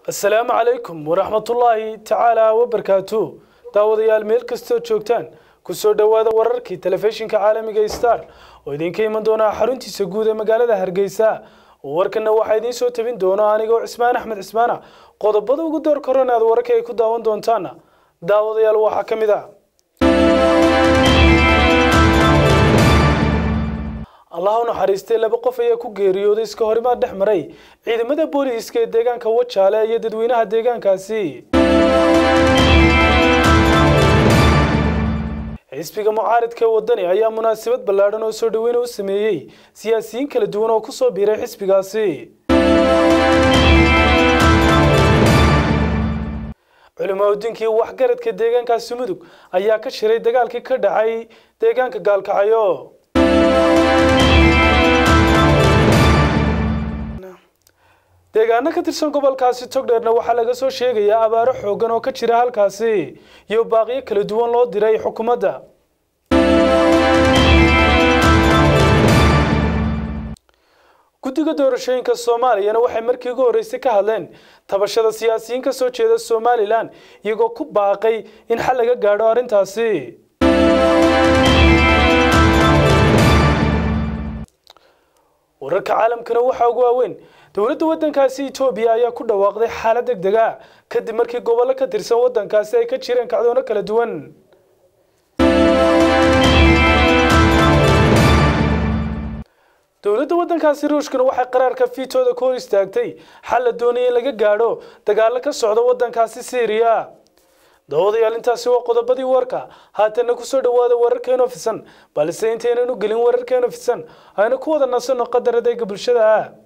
السلام عليكم ورحمة الله تعالى وبركاته. داوديال ميل كستو جوجتان كسو دوادا ورarkii telefishinka caalamiga Star oo idin ka iman doona xaruntiisa guud ee magaalada Hargeysa. warkana waxa idin soo tabin doona aniga Cismaan Axmed Cismaana. qodobada ugu door koronaad warka ay ku daawan doontaan. daawadayaal waxa kamid ah الله naxariistay laba qof ayaa ku geeriyooday iska horimaad dhexmaray ciidamada booliiska ee deegaanka Wajaale iyo dadweynaha deegaankaasi. xisbiga mucaaradka wadani ayaa munaasabad ballaaran oo soo dhaweyn u sameeyay siyaasiyiin kala duwan oo ku soo biiray xisbigaasi. culimada waxgaradka deegaankaasi mudug ayaa ka shiray dagaalkii ka dhacay deegaanka Gaalkacyo. deegaanka ka tirsan gobolkaasi Togdheerna waxa laga soo sheegayaa abaaro xoogan oo ka jira halkaasi iyo baaqiyo kala duwan loo diray xukuumadda. guddiga doorashooyinka Soomaaliya waxay markii ugu horeysay ka hadleen tabashada siyaasiyiin ka soo jeeda Somaliland iyagoo ku baaqay in xal laga gaaro arrintaasi. wararka caalamkana waxa ugu waaweyn dawladda waddankaasi Itoobiya ayaa ku dhawaaqday xaalad degdeg ah kadib markii gobolka ka tirsan waddankaasi ay ka jireen kacdoono kala duwan. dawladda waddankaasi Ruushkana waxay qaraarka fiitooda ku hor istaagtay xal la doonayay in laga gaadho dagaal ka socda waddankaasi Syria. dawadayaal intaasi waa qodobadii warka haatana ku soo dhawaada wararkeena fisan balse inteenanu gelin wararkeena fisan ayna ku wada nasano qadarada bulshada.